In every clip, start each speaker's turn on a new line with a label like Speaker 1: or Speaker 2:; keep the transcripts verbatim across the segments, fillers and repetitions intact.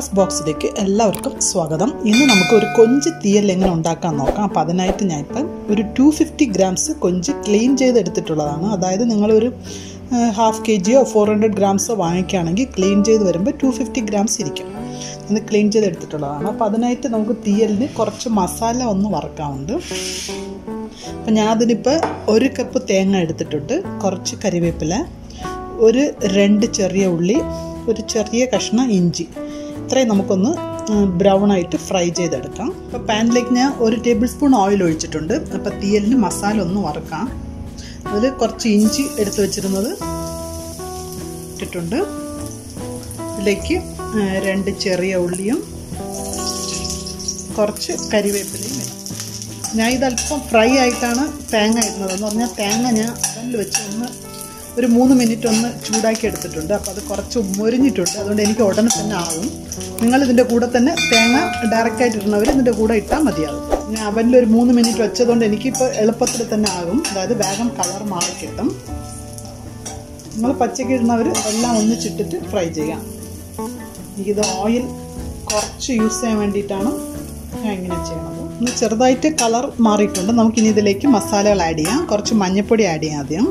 Speaker 1: Manera's box-ലേക്ക് എല്ലാവർക്കും സ്വാഗതം. ഇന്ന് നമുക്ക് ഒരു കൊഞ്ച് തീയൽ എങ്ങനെ ഉണ്ടാക്കാൻ നോക്കാം. അപ്പോൾ അതിനായിട്ട് ഞാൻ ഇപ്പം ഒരു ടു ഫിഫ്റ്റി ഗ്രാംസ് കൊഞ്ച് ക്ലീൻ ചെയ്തെടുത്തിട്ടുള്ളതാണ്. അതായത് നിങ്ങളൊരു ഹാഫ് കെ ജിയോ ഫോർ ഹൺഡ്രഡ് ഗ്രാംസോ വാങ്ങിക്കുകയാണെങ്കിൽ ക്ലീൻ ചെയ്ത് വരുമ്പോൾ ടു ഫിഫ്റ്റി ഗ്രാംസ് ഇരിക്കും. ഇത് ക്ലീൻ ചെയ്തെടുത്തിട്ടുള്ളതാണ്. അപ്പോൾ അതിനായിട്ട് നമുക്ക് തീയലിന് കുറച്ച് മസാല ഒന്ന് വറക്കാറുണ്ട്. അപ്പം ഞാൻ അതിനിപ്പോൾ ഒരു കപ്പ് തേങ്ങ എടുത്തിട്ടുണ്ട്, കുറച്ച് കരിവേപ്പില, ഒരു രണ്ട് ചെറിയ ഉള്ളി, ഒരു ചെറിയ കഷ്ണം ഇഞ്ചി, ഇത്രയും നമുക്കൊന്ന് ബ്രൗൺ ആയിട്ട് ഫ്രൈ ചെയ്തെടുക്കാം. അപ്പോൾ പാനിലേക്ക് ഞാൻ ഒരു ടേബിൾ സ്പൂൺ ഓയിൽ ഒഴിച്ചിട്ടുണ്ട്. അപ്പോൾ തീയലിന് മസാല ഒന്ന് വറക്കാം. അതിൽ കുറച്ച് ഇഞ്ചി എടുത്ത് വെച്ചിരുന്നത് ഇട്ടിട്ടുണ്ട്. ഇതിലേക്ക് രണ്ട് ചെറിയ ഉള്ളിയും കുറച്ച് കരിവേപ്പിലയും ഇടാം. ഞാൻ ഇതല്പം ഫ്രൈ ആയിട്ടാണ് തേങ്ങ ഇടുന്നത്. എന്ന് പറഞ്ഞാൽ തേങ്ങ ഞാൻ അവനിൽ വെച്ച് ഒന്ന് ഒരു മൂന്ന് മിനിറ്റ് ഒന്ന് ചൂടാക്കി എടുത്തിട്ടുണ്ട്. അപ്പോൾ അത് കുറച്ച് മൊരിഞ്ഞിട്ടുണ്ട്. അതുകൊണ്ട് എനിക്ക് ഉടനെ തന്നെ ആകും. നിങ്ങളിതിൻ്റെ കൂടെ തന്നെ തേങ്ങ ഡയറക്റ്റായിട്ട് ഇടുന്നവർ ഇതിൻ്റെ കൂടെ ഇട്ടാൽ മതിയാകും. ഞാൻ അവനിൽ ഒരു മൂന്ന് മിനിറ്റ് വെച്ചതുകൊണ്ട് എനിക്കിപ്പോൾ എളുപ്പത്തിൽ തന്നെ ആകും. അതായത് വേഗം കളർ മാറി കിട്ടും. നിങ്ങൾ പച്ചക്ക് ഇടുന്നവർ എല്ലാം ഒന്നിച്ചിട്ടിട്ട് ഫ്രൈ ചെയ്യാം. എനിക്കിത് ഓയിൽ കുറച്ച് യൂസ് ചെയ്യാൻ വേണ്ടിയിട്ടാണ് ഞാൻ ഇങ്ങനെ ചെയ്യണത്. ഇനി ചെറുതായിട്ട് കളർ മാറിയിട്ടുണ്ട്. നമുക്കിനി ഇതിലേക്ക് മസാലകൾ ആഡ് ചെയ്യാം. കുറച്ച് മഞ്ഞൾപ്പൊടി ആഡ് ചെയ്യാം ആദ്യം.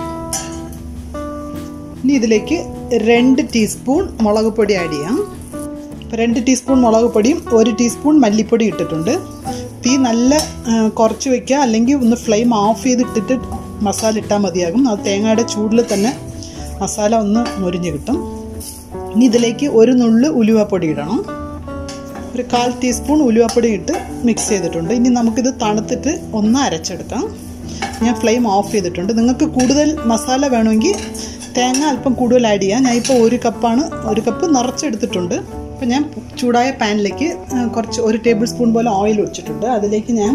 Speaker 1: ഇനി ഇതിലേക്ക് രണ്ട് ടീസ്പൂൺ മുളക് പൊടി ആഡ് ചെയ്യാം. ഇപ്പോൾ രണ്ട് ടീസ്പൂൺ മുളക് പൊടിയും ഒരു ടീസ്പൂൺ മല്ലിപ്പൊടി ഇട്ടിട്ടുണ്ട്. തീ നല്ല കുറച്ച് വയ്ക്കുക, അല്ലെങ്കിൽ ഒന്ന് ഫ്ലെയിം ഓഫ് ചെയ്തിട്ടിട്ട് മസാല ഇട്ടാൽ മതിയാകും. അത് തേങ്ങയുടെ ചൂടിൽ തന്നെ മസാല ഒന്ന് മുരിഞ്ഞ് കിട്ടും. ഇനി ഇതിലേക്ക് ഒരു നുള്ള് ഉലുവപ്പൊടി ഇടണം. ഒരു കാൽ ടീസ്പൂൺ ഉലുവപ്പൊടി ഇട്ട് മിക്സ് ചെയ്തിട്ടുണ്ട്. ഇനി നമുക്കിത് തണുത്തിട്ട് ഒന്ന് അരച്ചെടുക്കാം. ഞാൻ ഫ്ലെയിം ഓഫ് ചെയ്തിട്ടുണ്ട്. നിങ്ങൾക്ക് കൂടുതൽ മസാല വേണമെങ്കിൽ തേങ്ങ അല്പം കൂടുതൽ ആഡ് ചെയ്യാം. ഞാൻ ഇപ്പോൾ ഒരു കപ്പാണ് ഒരു കപ്പ് നിറച്ചെടുത്തിട്ടുണ്ട്. അപ്പോൾ ഞാൻ ചൂടായ പാനിലേക്ക് കുറച്ച് ഒരു ടേബിൾ സ്പൂൺ പോലെ ഓയിൽ ഒഴിച്ചിട്ടുണ്ട്. അതിലേക്ക് ഞാൻ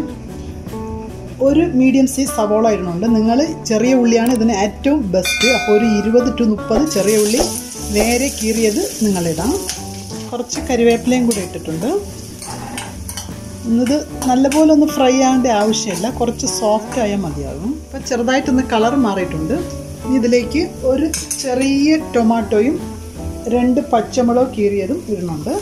Speaker 1: ഒരു മീഡിയം സൈസ് സവോള ഇടുന്നുണ്ട്. നിങ്ങൾ ചെറിയ ഉള്ളിയാണ് ഇതിന് ഏറ്റവും ബെസ്റ്റ്. അപ്പോൾ ഒരു ഇരുപത് ടു മുപ്പത് ചെറിയ ഉള്ളി നേരെ കീറിയത് നിങ്ങളിടാം. കുറച്ച് കരിവേപ്പിലയും കൂടി ഇട്ടിട്ടുണ്ട്. ഇന്നത് നല്ലപോലെ ഒന്ന് ഫ്രൈ ആവേണ്ട ആവശ്യമില്ല, കുറച്ച് സോഫ്റ്റ് ആയാൽ മതിയാകും. അപ്പോൾ ചെറുതായിട്ടൊന്ന് കളർ മാറിയിട്ടുണ്ട്. ഇതിലേക്ക് ഒരു ചെറിയ ടൊമാറ്റോയും രണ്ട് പച്ചമുളക് കീറിയതും ഇടുന്നുണ്ട്.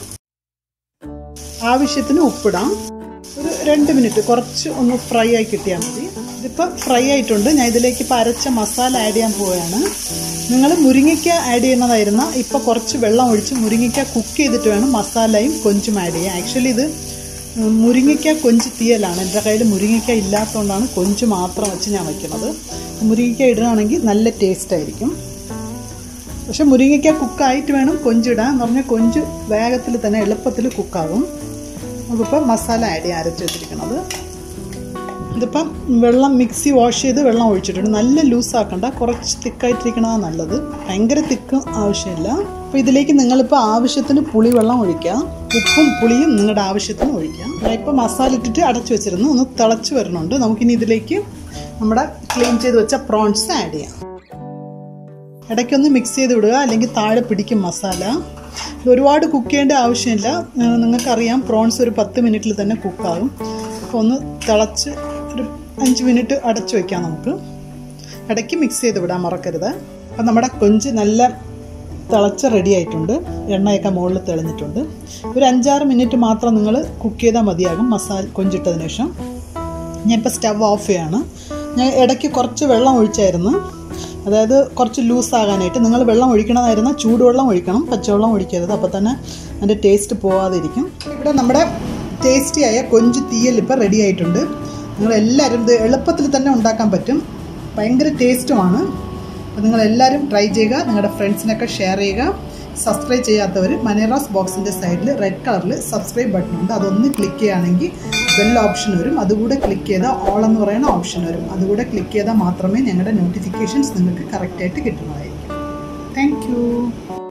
Speaker 1: ആവശ്യത്തിന് ഉപ്പിടാം. ഒരു രണ്ട് മിനിറ്റ് കുറച്ച് ഒന്ന് ഫ്രൈ ആയി കിട്ടിയാൽ മതി. ഇതിപ്പോൾ ഫ്രൈ ആയിട്ടുണ്ട്. ഞാൻ ഇതിലേക്ക് ഇപ്പോൾ അരച്ച മസാല ആഡ് ചെയ്യാൻ പോവുകയാണ്. നിങ്ങൾ മുരിങ്ങയ്ക്ക ആഡ് ചെയ്യുന്നതായിരുന്ന ഇപ്പോൾ കുറച്ച് വെള്ളം ഒഴിച്ച് മുരിങ്ങയ്ക്ക കുക്ക് ചെയ്തിട്ട് വേണം മസാലയും കൊഞ്ചും ആഡ് ചെയ്യാൻ. ആക്ച്വലി ഇത് മുരിങ്ങയ്ക്ക കൊഞ്ച് തീയലാണ്. എൻ്റെ കയ്യിൽ മുരിങ്ങയ്ക്ക ഇല്ലാത്തതുകൊണ്ടാണ് കൊഞ്ച് മാത്രം വെച്ച് ഞാൻ വയ്ക്കുന്നത്. മുരിങ്ങയ്ക്ക ഇടുകയാണെങ്കിൽ നല്ല ടേസ്റ്റ് ആയിരിക്കും. പക്ഷെ മുരിങ്ങയ്ക്ക കുക്കായിട്ട് വേണം കൊഞ്ചിടാൻ. എന്ന് പറഞ്ഞാൽ കൊഞ്ച് വേഗത്തിൽ തന്നെ എളുപ്പത്തിൽ കുക്കാകും. നമുക്കിപ്പോൾ മസാല ആഡ് ചെയ്യാൻ അരച്ച് വെച്ചിരിക്കുന്നത്. ഇതിപ്പം വെള്ളം മിക്സി വാഷ് ചെയ്ത് വെള്ളം ഒഴിച്ചിട്ടുണ്ട്. നല്ല ലൂസാക്കണ്ട, കുറച്ച് തിക്കായിട്ടിരിക്കണതാണ് നല്ലത്. ഭയങ്കര തിക്ക് ആവശ്യമില്ല. അപ്പോൾ ഇതിലേക്ക് നിങ്ങളിപ്പോൾ ആവശ്യത്തിന് പുളി വെള്ളം ഒഴിക്കുക. ഉപ്പും പുളിയും നിങ്ങളുടെ ആവശ്യത്തിന് ഒഴിക്കാം. ഞാൻ ഇപ്പോൾ മസാല ഇട്ടിട്ട് അടച്ചു വെച്ചിരുന്നു. ഒന്ന് തിളച്ച് വരുന്നുണ്ട്. നമുക്കിനി ഇതിലേക്ക് നമ്മുടെ ക്ലീൻ ചെയ്ത് വെച്ച പ്രോൺസ് ആഡ് ചെയ്യാം. ഇടയ്ക്കൊന്ന് മിക്സ് ചെയ്ത് വിടുക, അല്ലെങ്കിൽ താഴെ പിടിക്കും മസാല. ഇത് ഒരുപാട് കുക്ക് ചെയ്യേണ്ട ആവശ്യമില്ല. നിങ്ങൾക്കറിയാം പ്രോൺസ് ഒരു പത്ത് മിനിറ്റിൽ തന്നെ കുക്കാകും. അപ്പോൾ ഒന്ന് തിളച്ച് ഒരു അഞ്ച് മിനിറ്റ് അടച്ചു വയ്ക്കാം. നമുക്ക് ഇടയ്ക്ക് മിക്സ് ചെയ്ത് വിടാൻ മറക്കരുത്. അപ്പം നമ്മുടെ കൊഞ്ച് നല്ല തിളച്ച് റെഡി ആയിട്ടുണ്ട്. എണ്ണയൊക്കെ മുകളിൽ തെളിഞ്ഞിട്ടുണ്ട്. ഒരു അഞ്ചാറ് മിനിറ്റ് മാത്രം നിങ്ങൾ കുക്ക് ചെയ്താൽ മതിയാകും മസാല കൊഞ്ചിട്ടതിന് ശേഷം. ഞാൻ ഇപ്പോൾ സ്റ്റവ് ഓഫ് ചെയ്യാണ്. ഞാൻ ഇടയ്ക്ക് കുറച്ച് വെള്ളം ഒഴിച്ചായിരുന്നു, അതായത് കുറച്ച് ലൂസാകാനായിട്ട്. നിങ്ങൾ വെള്ളം ഒഴിക്കണമായിരുന്ന ചൂടുവെള്ളം ഒഴിക്കണം, പച്ചവെള്ളം ഒഴിക്കരുത്. അപ്പോൾ തന്നെ അതിൻ്റെ ടേസ്റ്റ് പോകാതിരിക്കും. ഇവിടെ നമ്മുടെ ടേസ്റ്റിയായ കൊഞ്ച് തീയൽ ഇപ്പോൾ റെഡി ആയിട്ടുണ്ട്. നിങ്ങളെല്ലാവരും ഇത് എളുപ്പത്തിൽ തന്നെ ഉണ്ടാക്കാൻ പറ്റും, ഭയങ്കര ടേസ്റ്റുമാണ്. അപ്പോൾ നിങ്ങളെല്ലാവരും ട്രൈ ചെയ്യുക, നിങ്ങളുടെ ഫ്രണ്ട്സിനൊക്കെ ഷെയർ ചെയ്യുക. സബ്സ്ക്രൈബ് ചെയ്യാത്തവർ മനേറാസ് ബോക്സിൻ്റെ സൈഡിൽ റെഡ് കളറിൽ സബ്സ്ക്രൈബ് ബട്ടൺ ഉണ്ട്. അതൊന്ന് ക്ലിക്ക് ചെയ്യുകയാണെങ്കിൽ ബെൽ ഓപ്ഷൻ വരും. അതുകൂടെ ക്ലിക്ക് ചെയ്താൽ ഓൾ എന്ന് പറയുന്ന ഓപ്ഷൻ വരും. അതുകൂടെ ക്ലിക്ക് ചെയ്താൽ മാത്രമേ ഞങ്ങളുടെ നോട്ടിഫിക്കേഷൻസ് നിങ്ങൾക്ക് കറക്റ്റായിട്ട് കിട്ടുന്നതായിരിക്കും. Thank U.